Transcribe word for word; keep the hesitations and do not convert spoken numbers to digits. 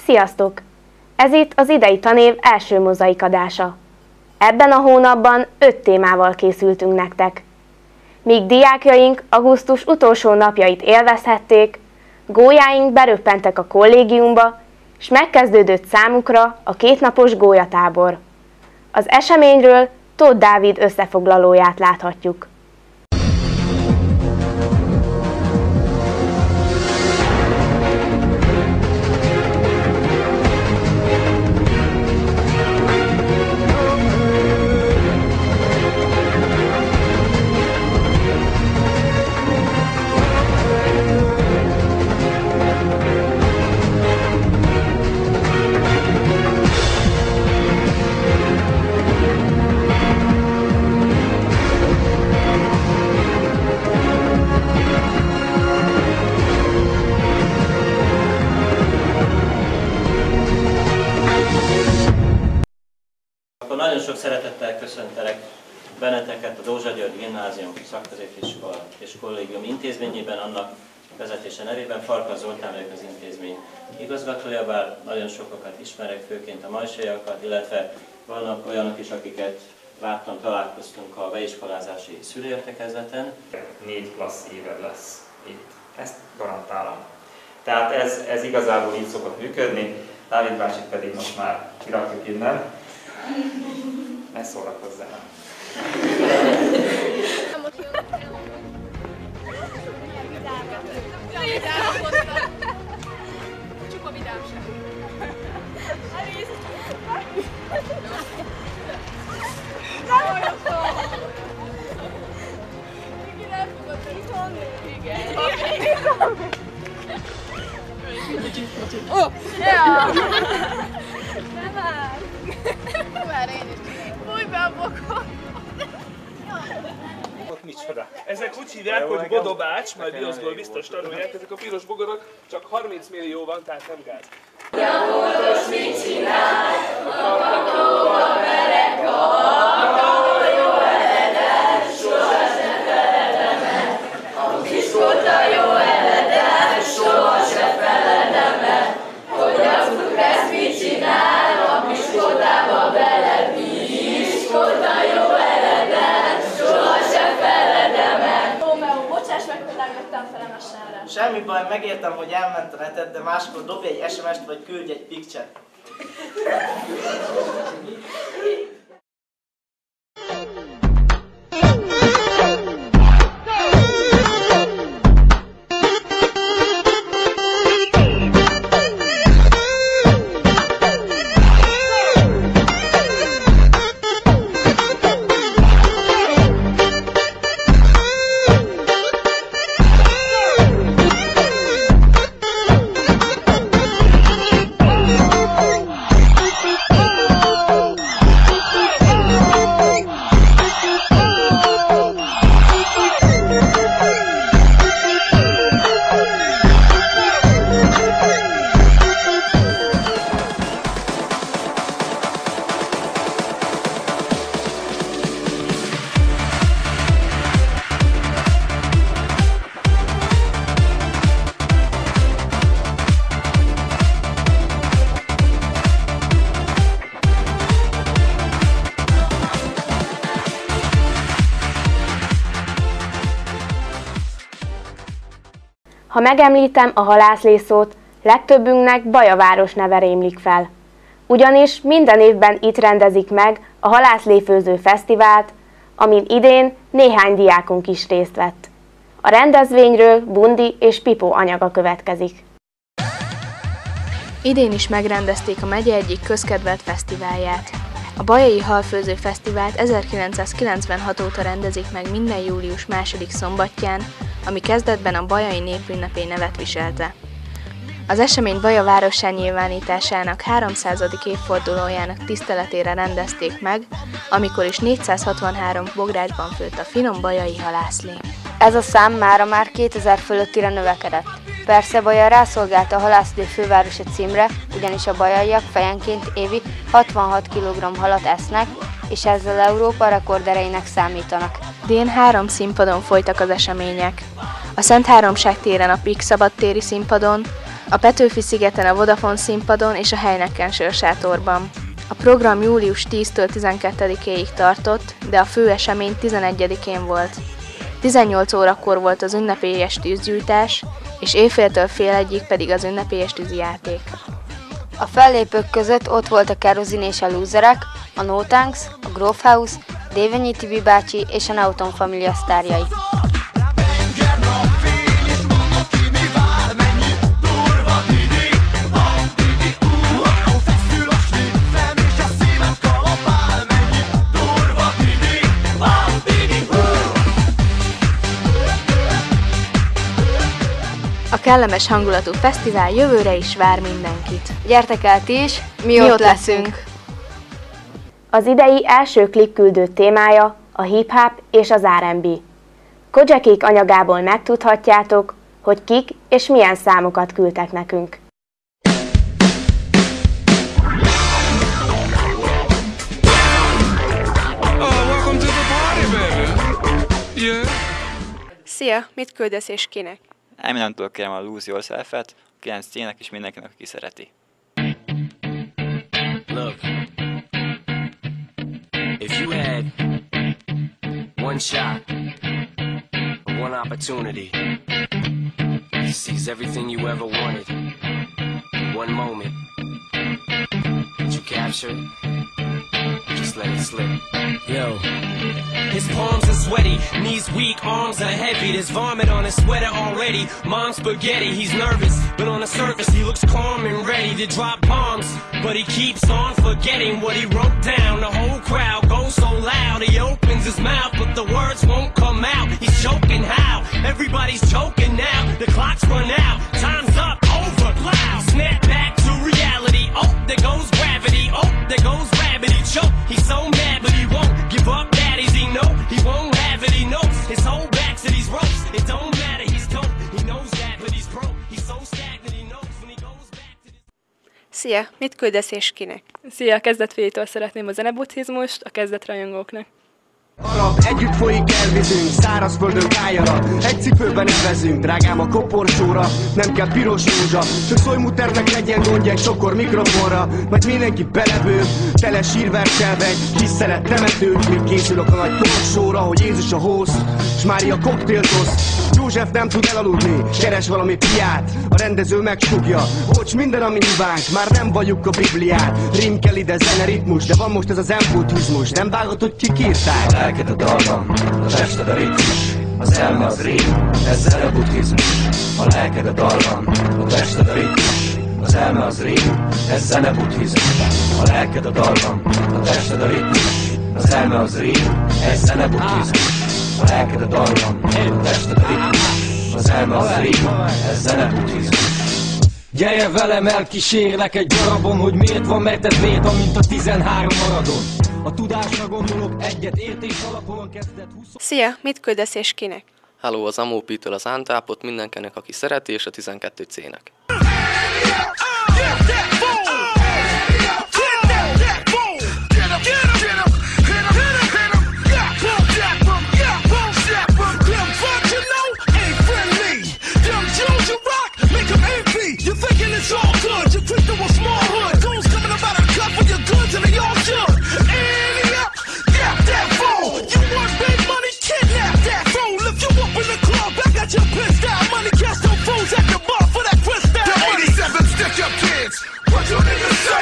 Sziasztok! Ez itt az idei tanév első mozaik adása. Ebben a hónapban öt témával készültünk nektek. Míg diákjaink augusztus utolsó napjait élvezhették, gólyáink beröppentek a kollégiumba, és megkezdődött számukra a kétnapos gólyatábor. Az eseményről Tóth Dávid összefoglalóját láthatjuk. Nagyon sok szeretettel köszöntelek benneteket a Dózsa György Gimnázium Szakközépiskola és Kollégium intézményében, annak vezetése nevében. Farkas Zoltán vagyok, az intézmény igazgatója, bár nagyon sokakat ismerek, főként a majsaiakat, illetve vannak olyanok is, akiket láttam, találkoztunk a beiskolázási szülőértekezleten. Négy klassz éved lesz itt, ezt garantálom. Tehát ez, ez igazából így szokott működni, Dávid bácsit pedig most már kirakjuk innen. Ne szórakozzál! Csupa vidámság. Oh! Yeah! Nem áll! Már én is csinálom. Fújj be a bokot! Micsoda? Ezek úgy hívják, hogy bodobács, majd bioszból biztos tanulják, ezek a piros bogarak, csak harminc millió van, tehát nem gáz. Gyakorlatos mit csinál? A kakaóba merek, a kakaó jó eredet, sohasem feledem el. A kis volt a jó eredet, sohasem feledem el. Hogy a cukrász mit csinál? A piskotába belevíz, volt a jó eredet, sohasem feledem el. Rómeó, bocsáss meg, hogy nem jöttem fel emesenre. Semmi baj, megértem, hogy elment a neted, de máskor dobj egy es em est vagy küldj egy picture. Ha megemlítem a halászlészót, legtöbbünknek Baja város neve rémlik fel. Ugyanis minden évben itt rendezik meg a Halászléfőző Fesztivált, amin idén néhány diákunk is részt vett. A rendezvényről Bundi és Pipó anyaga következik. Idén is megrendezték a megye egyik közkedvelt fesztiválját. A Bajai Halfőző Fesztivált ezerkilencszázkilencvenhat óta rendezik meg minden július második szombatján, ami kezdetben a Bajai Népünnepé nevet viselte. Az esemény Baja városá nyilvánításának háromszázadik évfordulójának tiszteletére rendezték meg, amikor is négyszázhatvanhárom bográcsban főtt a finom bajai halászlé. Ez a szám mára már kétezer fölöttire növekedett. Persze Baja rászolgált a halászlé fővárosi címre, ugyanis a bajaiak fejenként évi hatvanhat kilogramm halat esznek, és ezzel Európa rekordereinek számítanak. Idén három színpadon folytak az események. A Szent Háromság téren a Pík szabadtéri színpadon, a Petőfi-szigeten a Vodafone színpadon és a Heineken sörsátorban. A program július tíztől tizenkettedikéig tartott, de a fő esemény tizenegyedikén volt. tizennyolc órakor volt az ünnepélyes tűzgyújtás, és éjféltől fél egyig pedig az ünnepélyes tűzijáték. A fellépők között ott volt a Kerozin és a Lúzerek, a No Thanks, a Grove House, Dévényi Tibi bácsi és a Newton Família sztárjai. A kellemes hangulatú fesztivál jövőre is vár mindenkit. Gyertek el ti is, mi, Mi ott ott leszünk! leszünk. Az idei első klipküldő témája a hip-hop és az er and bé. Kojakék anyagából megtudhatjátok, hogy kik és milyen számokat küldtek nekünk. Szia, mit küldesz és kinek? Eminemtől kérem a Lose Yourself-et, a kilenc cének és mindenkinek, aki szereti. Look, if you had one shot, one opportunity to seize everything you ever wanted in one moment, did you capture it? Just let it slip. Yo. His palms are sweaty, knees weak, arms are heavy. There's vomit on his sweater already. Mom's spaghetti, he's nervous, but on the surface he looks calm and ready to drop bombs. But he keeps on forgetting what he wrote down. The whole crowd goes so loud, he opens his mouth, but the words won't come out. He's choking how? Everybody's choking now. The clock's run out, time's up, over, loud. Snap back to reality. Oh, there goes gravity. Oh, there goes rabbit. He choke. He's so mad, but he won't give up. Daddies, he know he won't have it. He knows his whole back to these ropes. It don't matter. He's dope. He knows that, but he's broke. He's so stagnant. He knows when he goes back to this. Szia, mit küldesz és kinek? Szia, a kezdetfélétől szeretném a zenebuddhizmust a kezdetrajongóknak. Arab, együtt folyik elvizünk, szárazföldön kájara. Egy cipőben nevezünk, drágám a koporsóra. Nem kell piros rózsa, csak szojmuternek legyen gondja egy sokor mikrofonra. Majd mindenki beleből, tele sírverselve egy kis szeret temetőt. Míg készülök a nagy korsóra, hogy Jézus a host, s Mária koktélt osz. József nem tud elaludni, keres valami piát. A rendező megsugja, bocs, minden ami hibánk, már nem valljuk a Bibliát. Rim kell ide, zene, ritmus, de van most ez az embutizmus. Nem vágod, hogy kik írták? A lelked a dallam, a tested a ritmus, az elme az rém, ez zenebuddhizmus. A lelked a dallam, a tested a ritmus, az elme az rém, ez zenebuddhizmus. A lelked a dallam, a tested a ritmus, az elme az rém, ez zenebuddhizmus. A lelked a dallam, a tested a ritmus, az elme az rém, ez zenebuddhizmus. Gyere velem, elkísérlek egy darabon, hogy miért van merted méltan, mint a tizenhárom maradon. A tudásra gondolok, egyet értés alapon kezdett húsz... Szia, mit küldesz és kinek? Hello, az Amópitől az Antápot, mindenkinek, aki szereti, és a tizenkettő cének. Put your niggas